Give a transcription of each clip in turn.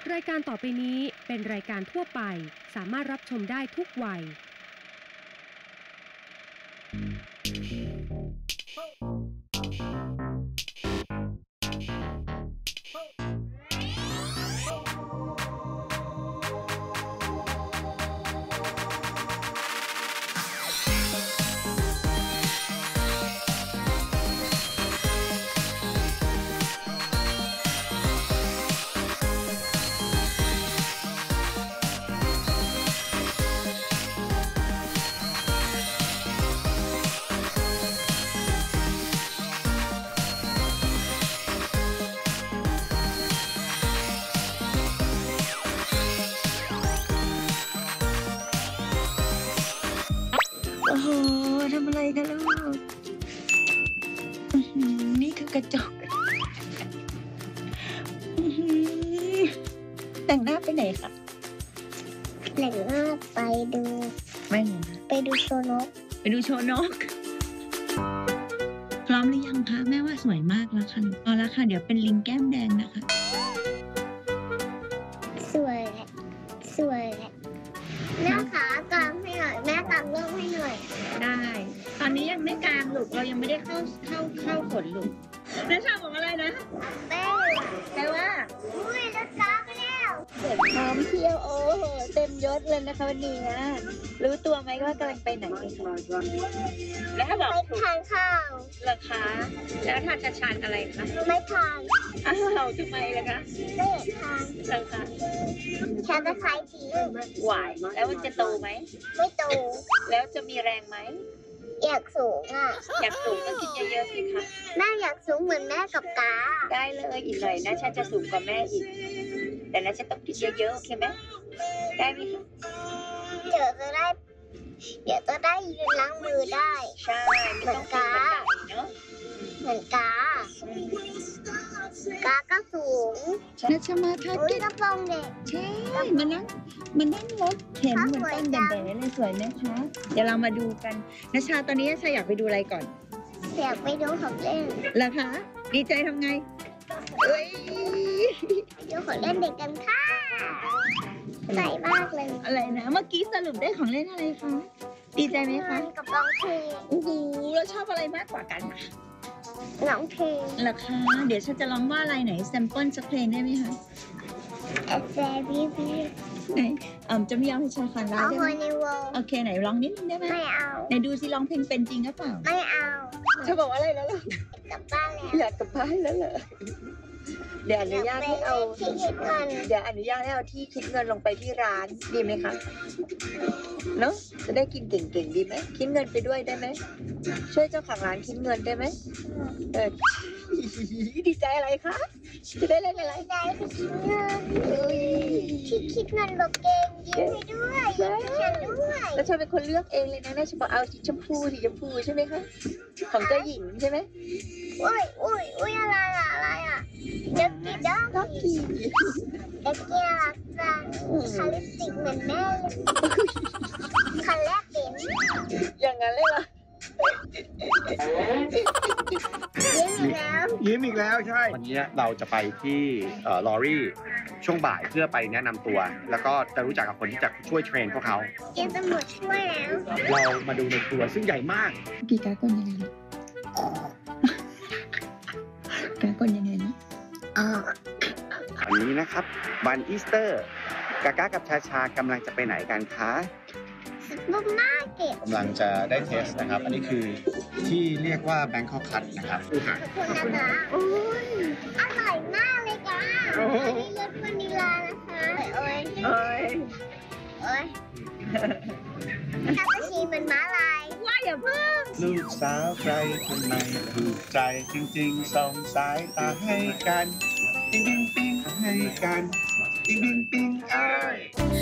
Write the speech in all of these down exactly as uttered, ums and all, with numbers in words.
รายการต่อไปนี้เป็นรายการทั่วไปสามารถรับชมได้ทุกวัยโอ้โหทำอะไรกันลูกนี่คือกระจกแต่งหน้าไปไหนคะแต่งหน้าไปดูไม่ไหนไปดูโชว์นกไปดูโชว์นกพร้อมหรือยังคะแม่ว่าสวยมากแล้วค่ะเอาละค่ะเดี๋ยวเป็นลิงแก้มแดงนะคะสวยแหละสวยแหละแม่ขากางให้หน่อยแม่กางร่มให้หน่อยได้ตอนนี้ยังไม่กางลูกเรายังไม่ได้เข้าเข้าเข้าฝนลูกนัชชาบอกอะไรนะแม่แปลว่าอุ้ยจะกางแล้วเด็กพร้อมเที่ยวโอ้โหเต็มยศเลยนะคะวันนี้นะรู้ตัวไหมว่ากำลังไปไหนกันแล้วบอกไปทานข้าวเหรอคะแล้วทานชาชานอะไรคะไม่ทานอ้าวทำไมล่ะคะไม่ทานเหรอคะฉันจะขายทีหวายแล้วมันจะโตไหมไม่โตแล้วจะมีแรงไหมอยากสูงอ่ะอยากสูงก็กินเยอะๆสิคะแม่อยากสูงเหมือนแม่กับกาได้เลยอีกหน่อยนะฉันจะสูงกว่าแม่อีกแต่นะฉันต้องกินเยอะๆโอเคไหมได้ไหมคะเดี๋ยวจะได้เดี๋ยวจะได้ยืนล้างมือได้ใช่เหมือนกาเนาะเหมือนกากาก็สูงนัชมาทักกระโปรงเด็กใช่มานั่งมานั่งรถเข็นเหมือนต้นแดงๆเลยสวยไหมคะเดี๋ยวเรามาดูกันนัชชาตอนนี้นัชชาอยากไปดูอะไรก่อนอยากไปดูของเล่นเหรอคะดีใจทำไงเอ้ยดูของเล่นเด็กกันค่ะใส่มากเลยอะไรนะเมื่อกี้สรุปได้ของเล่นอะไรคะดีใจไหมคะกับร้องเพลงโอ้โหแล้วชอบอะไรมากกว่ากันคะร้องเพลงเหรอคะเดี๋ยวฉันจะร้องว่าอะไรไหนแซมเปิลสักเพลงได้ไหมคะแซบีบีไหนอ่าจะไม่ยอมให้ชาฟันได้ไหมโอเคไหนร้องนิดนึงได้ไหมไม่เอาไหนดูสิร้องเพลงเป็นจริงหรือเปล่าไม่เอาเธอบอกอะไรแล้วล่ะกลับบ้านแล้วอยากกลับบ้านแล้วเหรอเดี๋ยวอนุญาตให้เอาที่คิดเงินเดี๋ยวอนุญาตให้เอาที่คิดเงินลงไปที่ร้านดีไหมคะเนาะจะได้กินเก่งๆดีไหมคิดเงินไปด้วยได้ไหมช่วยเจ้าของร้านคิดเงินได้ไหมเออดีใจอะไรคะจะได้เล่นอะไรได้ที่คิดเงินที่คิดเงินบอกเก่งยิ้มให้ด้วยยิ้มให้ฉันด้วยแล้วเธอเป็นคนเลือกเองเลยนะแม่ฉันบอกเอาสีชมพูสีชมพูใช่ไหมคะของเจ้าหญิงใช่ไหมอุ้ยอุ้ยอุ้ยอะไรอะอะไรอะเด็กกีด็อกกี้เด็กกีรักจังคาลิปสติกเหมือนแม่เลยคันแรกเป็นอย่างนั้นเลยล่ะยิ้มอีกแล้วยิ้มอีกแล้วใช่วันนี้เราจะไปที่ลอรี่ช่วงบ่ายเพื่อไปแนะนำตัวแล้วก็จะรู้จักกับคนที่จะช่วยเทรนพวกเขาเกณฑ์ตำรวจช่วยแล้วเรามาดูในตัวซึ่งใหญ่มากกี่กากนยังไงนะกากนยังไงนะอันนี้นะครับวันอีสเตอร์กากากับชาชากำลังจะไปไหนกันคะบุมมาเก็ตกำลังจะได้เทสนะครับอันนี้คือที่เรียกว่าแบงคอกคัทนะครับขอบคุณนะคะอุ้ยอร่อยมากเลยจ้าอันนี้รสวานิลานะคะโอ้ยโอ้ยโอ้ยคาปูชิโน่เหมือนม้าลายว่าอย่าเพิ่งลูกสาวใครคนไหนถูกใจจริงๆส่งสายตาให้กันปิ๊งปิ๊งปิ๊งให้กันปิ๊งปิ๊งปิ๊งอ้าย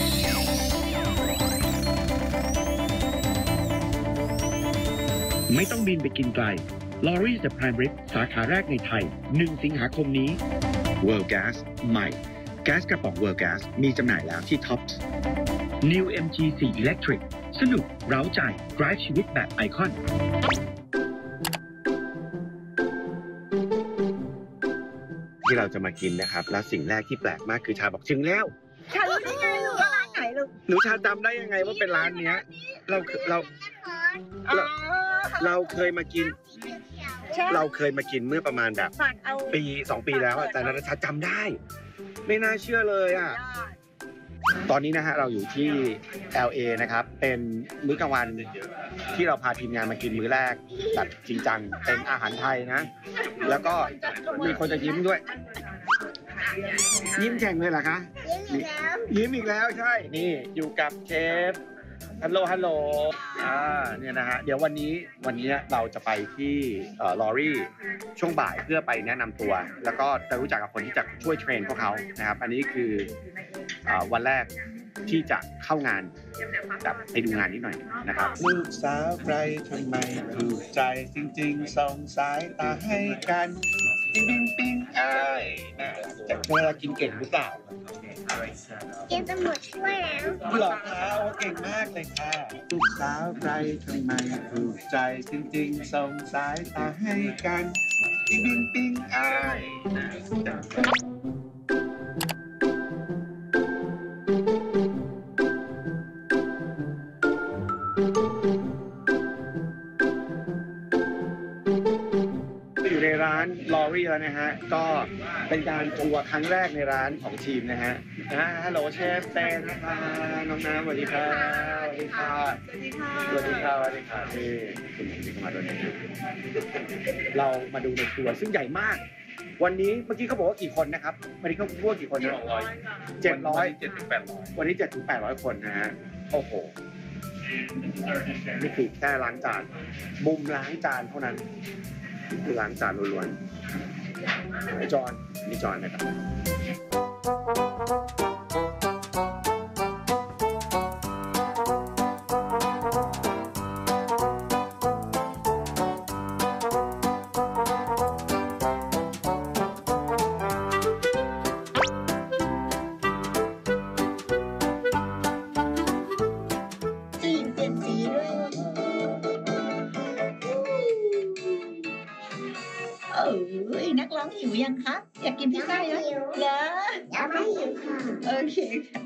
ไม่ต้องบินไปกินไกล Lorry The Prime Rib สาขาแรกในไทยหนึ่งสิงหาคมนี้ World Gas ใหม่แก๊สกระป๋อง World Gas มีจำหน่ายแล้วที่ Tops New เอ็ม จี โฟร์ Electric สนุกเร้าใจ drive ชีวิตแบบไอคอนที่เราเราจะมากินนะครับ แล้วสิ่งแรกที่แปลกมากคือชาบอกถึงแล้วชารู้ได้ไงลูกว่าร้านไหนลูกหนูชาจำได้ยังไงว่าเป็นร้านเนี้ยเราเราเราเราเคยมากินเราเคยมากินเมื่อประมาณแบบปีสองปีแล้วแต่นาชาจำได้ไม่น่าเชื่อเลยอ่ะตอนนี้นะฮะเราอยู่ที่ แอล เอ นะครับเป็นมื้อกลางวันที่เราพาทีมงานมากินมื้อแรกแบบจริงจังเป็นอาหารไทยนะแล้วก็มีคนจะยิ้มด้วยยิ้มแข่งเลยเหรอคะยิ้มอีกแล้วใช่นี่อยู่กับเชฟฮัลโหลฮัลโหลอ่าเนี่ยนะฮะเดี๋ยววันนี้วันนี้เราจะไปที่ลอรี่ช่วงบ่ายเพื่อไปแนะนำตัวแล้วก็จะรู้จักกับคนที่จะช่วยเทรนพวกเขานะครับอันนี้คือวันแรกที่จะเข้างานแบบไปดูงานนิดหน่อยนะครับลูกสาวใครทำไมถูกใจจริงๆส่งสายตาให้กันปิ๊งปิ๊งปิ๊งไอ้จะเธอกินเก่งหรือเปล่ากินจนหมดถ้วยแล้วหลอกคะโอ้เก่งมากเลยค่ะลูกสาวใครทำไมถูกใจจริงๆส่งสายตาให้กันปิ๊งปิ๊งปิ๊งไอ้อยู่ในร้านลอรี่แล้วนะฮะก็เป็นการทัวร์ครั้งแรกในร้านของทีมนะฮะนะฮัลโหลเชฟเต้นนะคะน้องน้ำสวัสดีค่ะสวัสดีค่ะสวัสดีค่ะสวัสดีค่ะที่คุณที่เข้ามาด้วยนะเรามาดูในครัวซึ่งใหญ่มากวันนี้เมื่อกี้เขาบอกว่ากี่คนนะครับวันนี้เขาพูดว่ากี่คนนะเจ็ดร้อยเจ็ดถึงแปดร้อยวันนี้เจ็ดถึงแปดร้อยคนนะฮะโอ้โหนี่คือแค่ล้างจานมุมล้างจานเท่านั้นคือล้างจานล้วนๆไอ้จอนนี่จอนนะครับนักร้องหิวยังคะอยากกินพิซซ่ายังเหรออยากไม่หิวค่ะโอเคค่ะ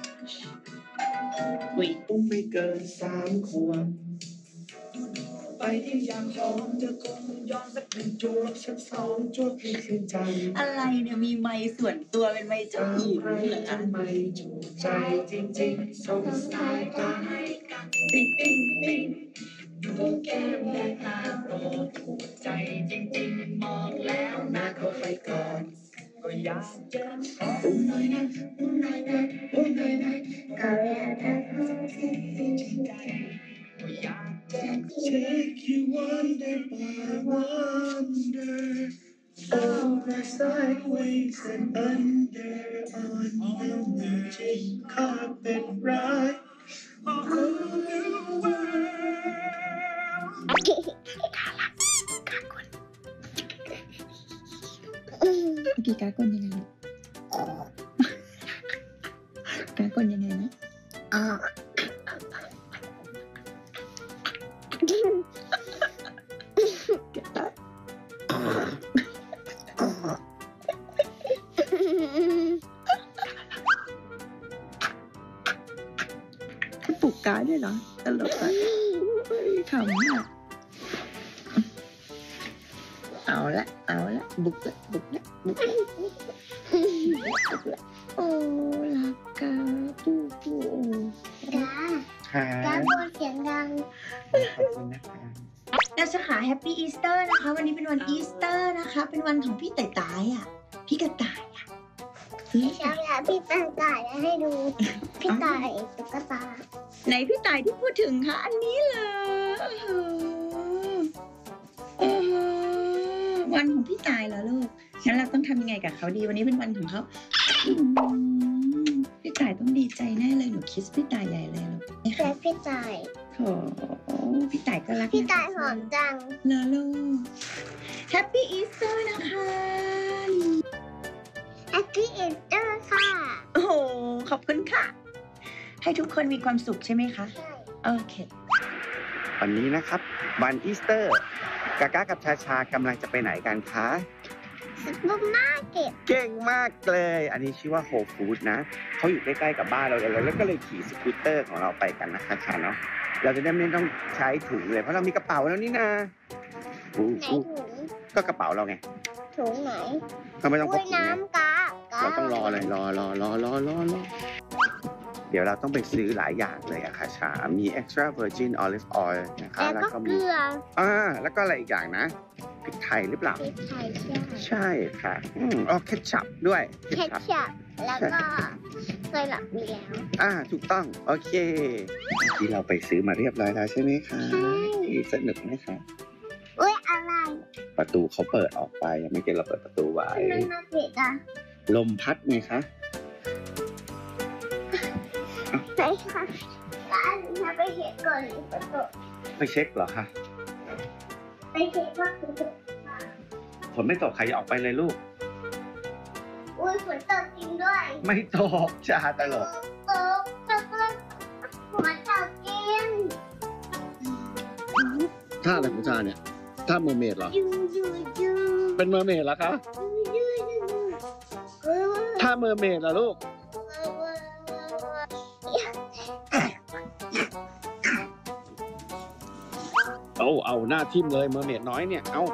อุ้ยอุ้มไม่เกินสามขวบไปที่อยากหอมจะคงยอมสักหนึ่งจวบสักสองจวบให้ชื่นใจอะไรเนี่ยมีไมค์ส่วนตัวเป็นไมค์เจ้าหญิงเหรอคะไม่ถูกใจจริงๆสงสัยตาให้กันปิ๊งปิ๊งปิ๊งดูแก้มและตาโตถูกใจจริงๆมองแล้วนะเขาไปก่อนก็อยากจะขออุ้มหน่อยนะอุ้มหน่อยนะอุ้มหน่อยนะก็อยากจะขอสิ่งที่จริงใจก็อยากจะ Take you wonder by wonder all the sideways and under on your magic carpet ride กี่กากลยังไงกากลยังไงนะอ๋อปลุกกาด้วยเหรอตลกอ่ะขำอ่ะเอาละเอาละบุกละบุกละบุกละบุกละโอ้รักกาปูปูกากาโบเสียงดังขอบคุณนะคะนักศึกษาแฮปปี้อีสเตอร์นะคะวันนี้เป็นวันอีสเตอร์นะคะเป็นวันของพี่ต่ายต่ายอ่ะพี่กระต่ายอ่ะพี่ชาวอยากพี่ต่ายต่ายให้ดูพี่ต่ายตุ๊กตาไหนพี่ต่ายที่พูดถึงคะอันนี้เลยวันของพี่ต่ายเหรอลูกงั้นเราต้องทำยังไงกับเขาดีวันนี้เป็นวันของเขาพี่ต่ายต้องดีใจแน่เลยหนูคิสพี่ต่ายใหญ่เลยลูกแต่พี่ต่ายโถพี่ต่ายก็รักพี่ต่ายหอมจังเลอลูกแฮปปี้อีสเตอร์นะคะแฮปปี้อีสเตอร์ค่ะโอ้โหขอบคุณค่ะให้ทุกคนมีความสุขใช่ไหมคะใช่โอเควันนี้นะครับวันอีสเตอร์กาก้ากับชาชากำลังจะไปไหนกันคะซุปเปอร์มาร์เก็ตเก่งมากเลย อันนี้ชื่อว่าโฮลฟู้ดนะเขาอยู่ใกล้ๆกับบ้านเราเลยแล้วก็เลยขี่สกูตเตอร์ของเราไปกันนะคะชาเนาะเราจะได้ไม่ต้องใช้ถุงเลยเพราะเรามีกระเป๋าแล้วนี่นะอู้ไหนอู้ถุงก็กระเป๋าเราไงถุงไหนก็ไม่ต้องพอุ้กยถุงไงน้ำกากาเราต้องรอเลยรอรอรอรอรอรอเดี๋ยวเราต้องไปซื้อหลายอย่างเลยอะค่ะชามี extra virgin olive oil นะคะแล้วแล้วก็ก็เกมีลืออ่าแล้วก็อะไรอีกอย่างนะพริกไทยหรือเปล่าพริกไทยใช่ใช่ค่ะอืมอ๋อเคชัพด้วยเคชัพแล้วก็ไซรัปมีแล้วอ่าถูกต้องโอเคที่เราไปซื้อมาเรียบร้อยแล้วใช่ไหมคะสนุกไหมคะอุ้ยอะไรประตูเขาเปิดออกไปยังไม่เกินเราเปิดประตูไว้ทำไมมาปิดอ่ะลมพัดไงคะใช่ค่ะแล้วอันนี้ไปเห็นก่อนหรือประตูไปเช็คเหรอคะไปเห็นว่าคือฝนไม่ตกใครอย่าออกไปเลยลูกอุ้ยฝนตกจริงด้วยไม่ตกจ้าตลกตกตกตกฝนตกจริงท่าอะไรของชาเนี่ยท่าเมอร์เมดเหรอยูยูยูเป็นเมอร์เมดเหรอคะยูยูยูเออท่าเมอร์เมดเหรอลูก เอาเอาหน้าทิ่มเลยเมอร์เมดน้อยเนี่ย เอา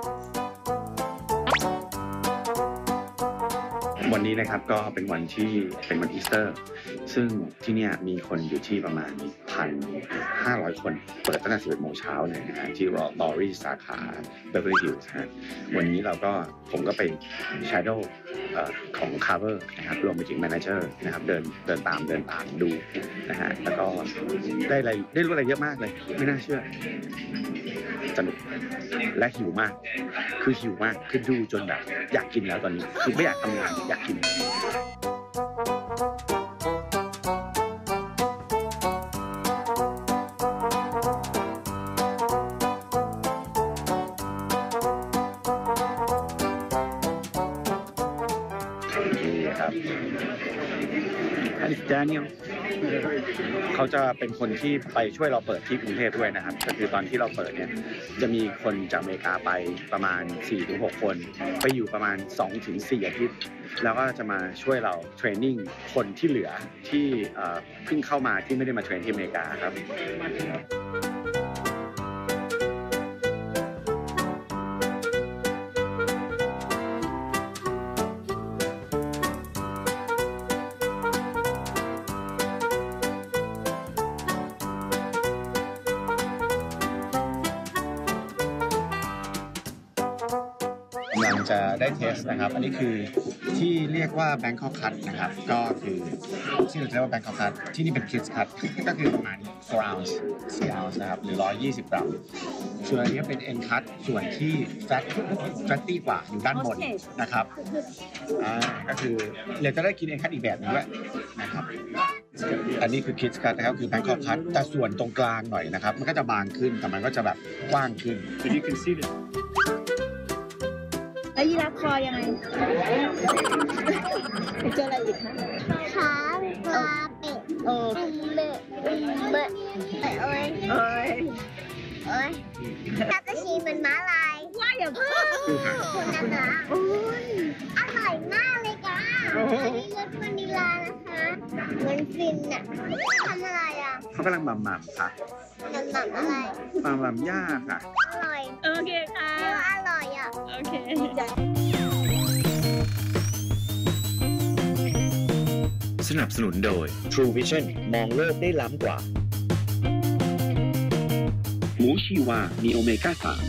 วันนี้นะครับก็เป็นวันที่เป็นวันอีสเตอร์ ซึ่งที่เนี่ยมีคนอยู่ที่ประมาณพันห้าร้อยคน เปิดตั้งแต่สิบเอ็ดโมงเช้าเลยนะฮะที่รอลอรี่สาขาเบเวอร์ลิลส์ฮะวันนี้เราก็ผมก็ไป Shadow เอ่อของ Cover นะครับรวมไปถึง Manager นะครับเดินเดินตามเดินตามดูนะฮะแล้วก็ได้อะไรได้รู้อะไรเยอะมากเลย ไม่น่าเชื่อสนุกและหิวมาก คือหิวมากคือดูจนแบบอยากกินแล้วตอนนี้คือไม่อยากทำงานอยากกิน นี่ครับ It's Daniel เขาจะเป็นคนที่ไปช่วยเราเปิดที่กรุงเทพด้วยนะครับก็คือตอนที่เราเปิดเนี่ยจะมีคนจากอเมริกาไปประมาณ สี่ถึงหก คนไปอยู่ประมาณ สองถึงสี่ อาทิตย์แล้วก็จะมาช่วยเราเทรนนิ่งคนที่เหลือที่เอ่อเพิ่งเข้ามาที่ไม่ได้มาเทรนที่อเมริกาครับ กำลังจะได้เทสนะครับ อันนี้คือที่เรียกว่า Bangkok Cut นะครับ ก็คือที่เราเรียกว่า Bangkok Cut ที่นี่เป็น Kids Cut ก็คือประมาณ four ounce สี่ ounce นะครับ หรือ หนึ่งร้อยยี่สิบ กรัม ส่วนอันนี้เป็น End Cut ส่วนที่ fat fatty กว่าอยู่ด้านบนนะครับ อ่า ก็คือเราจะได้กิน End Cut อีกแบบหนึงด้วยนะครับ อันนี้คือ Kids Cut นะครับคือ Bangkok Cut แต่ส่วนตรงกลางหน่อยนะครับ มันก็จะบางขึ้น แต่มันก็จะแบบกว้างขึ้น So you can see this แล้วยีราฟคอยังไงเจออะไรอีกคะช้างปลาเป็ดโอ้อุ้มเบะอุ้มเบะเอ้ยเอ้ยเอ้ยเอ้ยตาตะชีเป็นม้าลายว่าอย่าเพิ่งคุณนะคะโอ้ยอร่อยมากเลยจ้าอันนี้รสวานิลลานะคะเหมือนฟินอะทำอะไรอ่ะเขากำลังหม่ำๆค่ะทำแบบอะไรหม่ำๆย่าค่ะอร่อยโอเคค่ะเรียกว่าอร่อยอ่ะโอเคดีใจสนับสนุนโดย True Vision มองโลกได้ล้ำกว่า หมูชีวา มีโอเมก้า สาม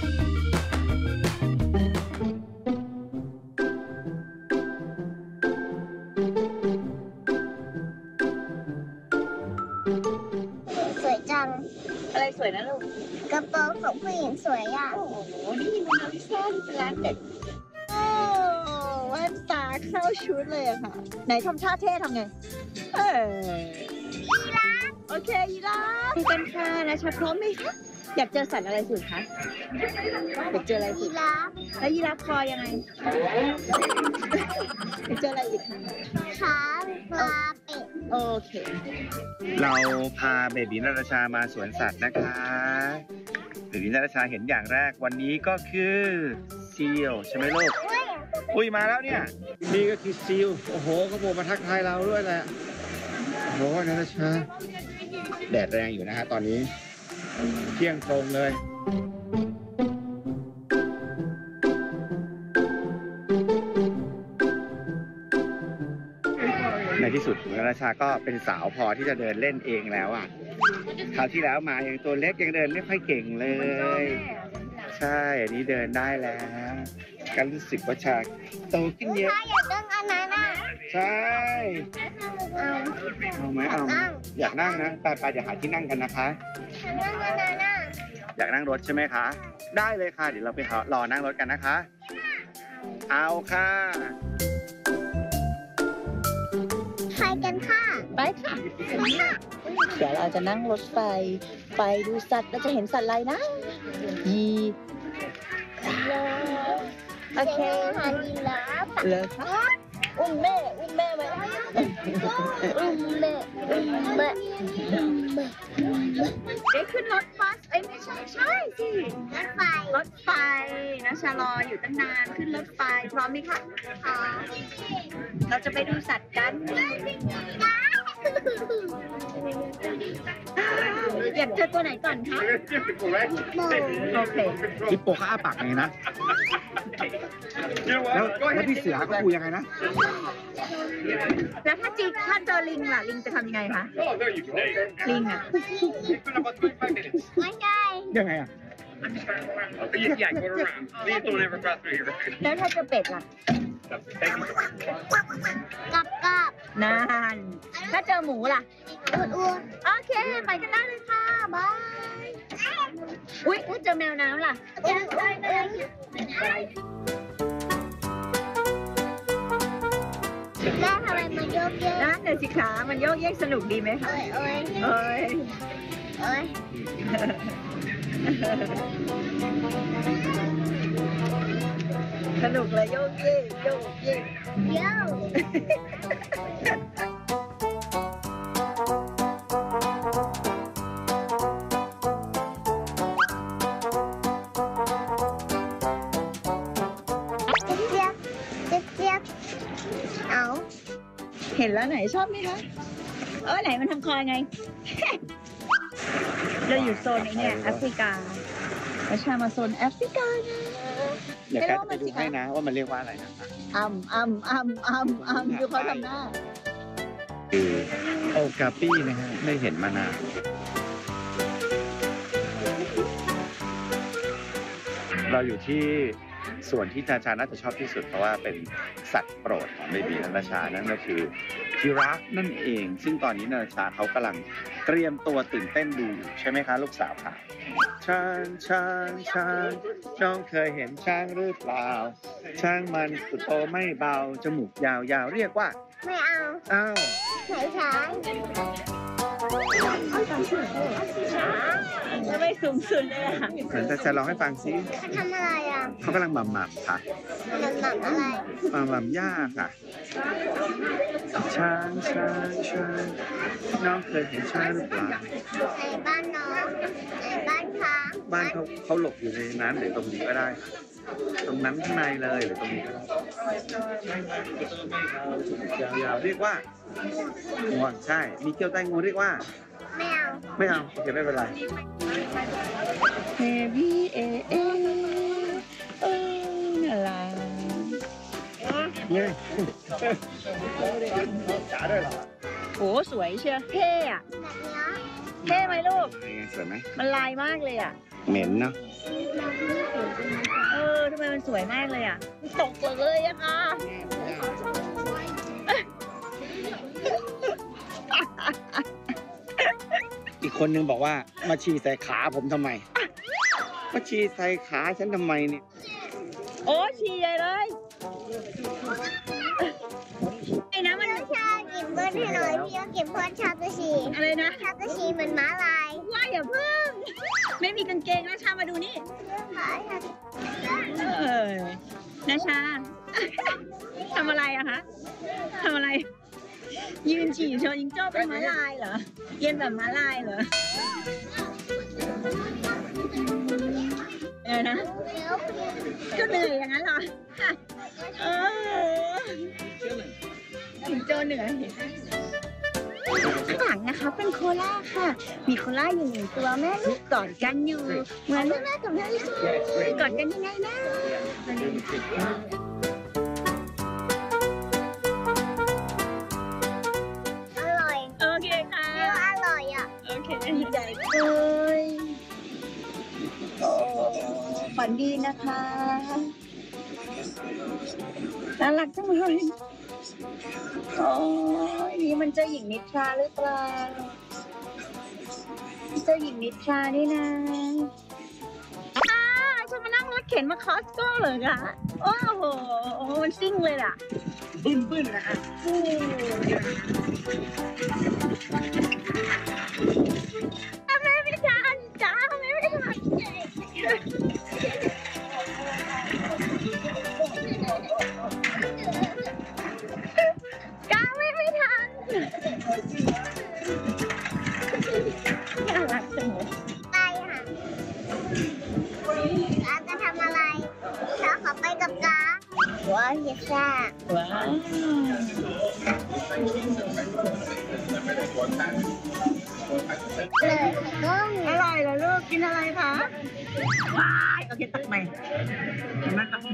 สวยจังอะไรสวยนะลูกกระโปรงของผู้หญิงสวยอ่ะโอ้โห นี่มันน้ำส้มเป็นร้านเด็ดโอ้แว่นตาเข้าชุดเลยอะค่ะ ไหนทำท่าเท่ทำไง เออยีราฟโอเคยีราฟกันค่ะนะชัดพร้อมไหมคะ อยากเจอสัตว์อะไรสุดคะ อยากเจออะไรสุยีดราฟแล้วยีราฟคอยังไง อยากเจออะไรอีกคะช้างปลาเป็ดโอเคเราพาเบบีนาตาชามาสวนสัตว์นะคะเบบีนาตาชาเห็นอย่างแรกวันนี้ก็คือเซียวใช่ไหมลูกเฮ้ยอุ้ยมาแล้วเนี่ยนี่ก็คือซิลโอ้โหเขาโผล่มาทักทายเราด้วยแหละโอ้โหนาตาชาแดดแรงอยู่นะฮะตอนนี้เที่ยงตรงเลยในที่สุดนาตาชาก็เป็นสาวพอที่จะเดินเล่นเองแล้วอ่ะคราวที่แล้วมายังตัวเล็กยังเดินไม่ค่อยเก่งเลยใช่อันนี้เดินได้แล้วการรู้สึกว่าชาโตขึ้นเยอะถ้าอยากนั่งอันนั้นอ่ะใช่เอาเอาไหมเอาอยากนั่งนะไปไปเดี๋ยวหาที่นั่งกันนะคะนั่งอันนั้นอ่ะอยากนั่งรถใช่ไหมคะ ได้เลยค่ะเดี๋ยวเราไปรอนั่งรถกันนะคะ เอาค่ะไปกันค่ะไปค่ะ เดี๋ยวเราจะนั่งรถไฟ ไปดูสัตว์เราจะเห็นสัตว์อะไรนะ ยีโอเคอาหารยีราฟเลยค่ะอุ้มแม่ อุ้มแม่ไว้อุ้มแม่อุ้มแม่อุ้มแม่ได้ขึ้นรถบัสเอ้ยไม่ใช่ใช่สิรถไฟรถไฟนะชะลออยู่ตั้งนานขึ้นรถไฟพร้อมไหมคะอ๋อเราจะไปดูสัตว์กัน อยากเจอตัวไหนก่อนคะโมโอเคฮิปโปเขาอ้าปากไงนะ แล้วแล้วพี่เสือเขาคุยยังไงนะแล้วถ้าจีถ้าเจอลิงล่ะลิงจะทำยังไงคะลิงอ่ะไม่ใช่ยังไงอ่ะแล้วถ้าเจอเป็ดล่ะกับกับนานถ้าเจอหมูล่ะอ้วนอ้วนโอเค ไปกันได้เลยค่ะ บาย อุ๊ยถ้าเจอแมวน้ำล่ะอ้วนอ้วนอ้วนแม่ทำไมมันโยกเยกนั่นเลยสิคะมันโยกเยกสนุกดีไหมคะเอ้ยเอ้ยเอ้ยเอ้ยสนุกเลยโยกเยกโยกเยกโย่เจี๊ยบเจี๊ยบเจี๊ยบเอาเห็นแล้วไหนชอบไหมคะ เออไหนมันทำคอไง เราอยู่โซนนี้เนี่ยแอฟริกาประชามาโซนแอฟริกานะเดี๋ยวแกจะไปดูให้นะว่ามันเรียกว่าอะไรนะอ่ำอ่ำอ่ำอ่ำอ่ำดูเขาทำหน้าคือโอกาปี้นะฮะไม่เห็นมานานเราอยู่ที่ส่วนที่นาชาน่าจะชอบที่สุดเพราะว่าเป็นสัตว์โปรดของเบบีนาชานั่นก็คือจิราฟนั่นเอง ซึ่งตอนนี้นาชาเขากำลังเตรียมตัวตื่นเต้นดูอยู่ใช่ไหมคะลูกสาวค่ะช้างช้างช้างน้องเคยเห็นช้างหรือเปล่าช้างมันสุดโตไม่เบาจมูกยาวๆเรียกว่าไม่เอาอ้าวไหนช้างแล้วไม่สูงสุดเลยอ่ะเหมือนจะจะลองให้ฟังซิมันทำอะไรอ่ะเขากำลังหม่ำหม่ำค่ะมันหนักอะไรหม่ำหม่ำย่าค่ะช้างช้างช้างน้องเคยเห็นช้างหรือเปล่าในบ้านน้องในบ้านช้างบ้านเขาเขาหลบอยู่ในนั้นหรือตรงนี้ก็ได้ค่ะตรงนั้นข้างในเลยหรือตรงนี้ก็ได้ยาวๆเรียกว่าง่วงใช่มีเกี้ยวใต้งูเรียกว่าไม่เอาไม่เอาโอเคไม่เป็นไรเฮวี่เอเอเออน่ารักเนี่ยจ๋าด้วยเหรอโหสวยเชียวเท่อะแบบเนี้ยเท่ไหมลูกสวยไหมมันลายมากเลยอ่ะเหม็นเนาะเออทำไมมันสวยมากเลยอ่ะตกเลยอะค่ะอีกคนนึงบอกว่ามาฉี่ใส่ขาผมทำไมมาฉี่ใส่ขาฉันทำไมเนี่ยโอ้ฉี่ใหญ่เลยไอ้นะมันชาเก็บเบิ้ลให้หน่อยพี่ก็เก็บเพื่อนชาตะชีอะไรนะชาตะชีเหมือนม้าลายว่าอย่าเพิ่ง ไม่มีกางเกงนะชามาดูนี่ขาชาเออนะชา ทำอะไรอะคะทำอะไร ยืนฉี่โชว์ยิงโจ้เป็นม้าลายเหรอยืนแบบม้าลายเหรอ ไงไงนะก็เหนื่อยอย่างนั้นเหรอเออถึงโจเหนื่อยข้างหลังนะคะเป็นโคล่าค่ะมีโคล่าอยู่หนึ่งตัวแม่ลูกกอดกันอยู่เหมือนแม่แม่กับแม่ลูกกอดกันยังไงนะอร่อยโอเคค่ะอร่อยอ่ะโอเคดีใจเลยโอ้ฝันดีนะคะน่ารักจังเลยโอ้ยนี่มันเจ้าหญิงนิทราหรือเปล่าเจ้าหญิงนิทรานี่นะอ้าฉันมานั่งรถเข็นมาคอสโก้เลยค่ะโอ้โหมันซิ่งเลยล่ะบึ้นบึ้นนะทำไมไม่ทันจ้าทำไมไม่ทันก้าวไม่ไม่ทันน่ารักจังเลยไปค่ะเราจะทำอะไรเราขอไปกับกาว้าวเยซ่าว้าวเลยก็อร่อยเหรอลูกกินอะไรคะว้ายโอเคตักใหม่เห็นไหมครับ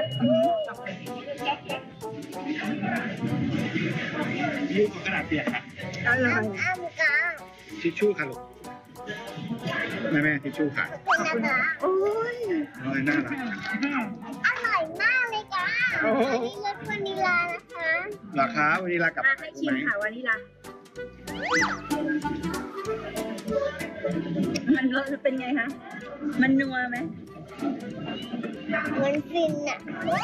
ยืดกระดาษเปียกค่ะอร่อยอ้ามกาทิชชู่ค่ะลูกแม่แม่ทิชชู่ค่ะคุณนะคะโอ้ยน้อยน่ารักอร่อยมากเลยค่ะอันนี้รสวานิลานะคะราคาวันนี้รากับมาให้ชิมค่ะวานิลามันรสเป็นไงคะมันนัวไหมเหมือนฟินอ่ะ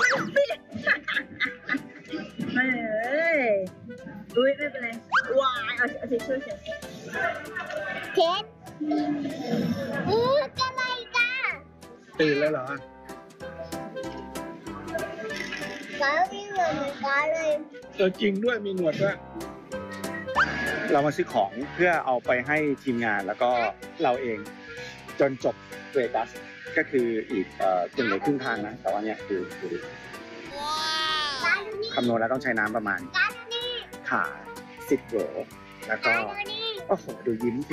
ไม่เลยอุ้ยไม่เป็นไรวายเอาเอาทิชชู่เฉยเท็ดอือจะอะไรจ้าตื่นแล้วเหรอก็มีเหมือนกันเลยเออจริงด้วยมีหนวดด้วยเรามาซื้อของเพื่อเอาไปให้ทีมงานแล้วก็เราเองจนจบเวกัสก็คืออีกเอ่อครึ่งเหลือครึ่งทางนะแต่ว่าเนี่ยคือคือร้านนี้คำนวณแล้วต้องใช้น้ำประมาณร้านนี้ขาสิบโหลแล้วก็ร้านนี้โอ้โหดูยิ้มสิ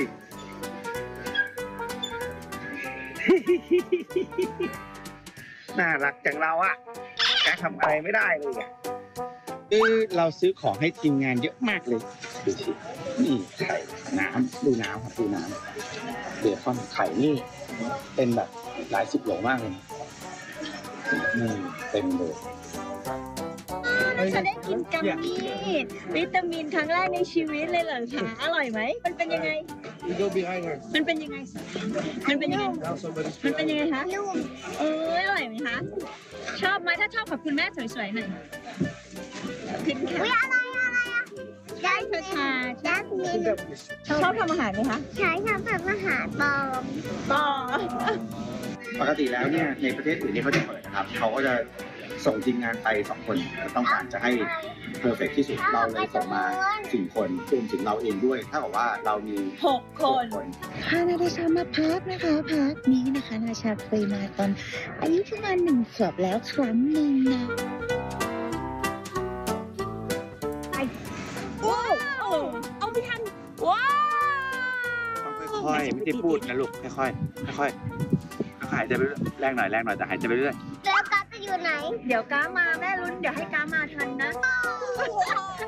น่ารักจังเราอะแกทำอะไรไม่ได้เลยอะคือเราซื้อของให้ทีมงานเยอะมากเลยดูสินี่ไข่น้ำดูน้ำครับดูน้ำเบคอนไข่นี่เป็นแบบหลายสิบโหลมากเลยนี่เต็มเลยฉันได้กินกัมมี่วิตามินครั้งแรกในชีวิตเลยเหรอคะอร่อยไหมมันเป็นยังไง มันเป็นยังไง มันเป็นยังไง มันเป็นยังไง มันเป็นยังไงคะนุ่มเอออร่อยไหมคะ ชอบไหมถ้าชอบขอบคุณแม่สวยๆหน่อยขึ้นอุ้ยค่ะอะไรอะไรอ่ะใช่ชาจัสมินชอบทำอาหารไหมคะใช้ทำแบบอาหารปลอมต่อปกติแล้วเนี่ยในประเทศอื่นที่เขาจะเปิดนะครับเขาก็จะส่งทีมงานไปสองคนต้องการจะให้เพอร์เฟกที่สุดเราเลยส่งมาสี่คนรวมถึงเราเองด้วยถ้ากับว่าเรามีหกคนคนพานาดาชามาพักนะคะพักนี้นะคะนาชาเคยมาตอนอายุประมาณหนึ่งขวบแล้วครั้งหนึ่งนะว้าวเอาไปทันว้าวต้องค่อยๆไม่ได้พูดนะลูกค่อยๆค่อยๆค่อยๆหายใจไปเรื่อยแรงหน่อยแรงหน่อยแต่หายใจไปเรื่อยแล้วกัสจะอยู่ไหนเดี๋ยวก้ามาแม่ลุ้นเดี๋ยวให้ก้ามาทันนะ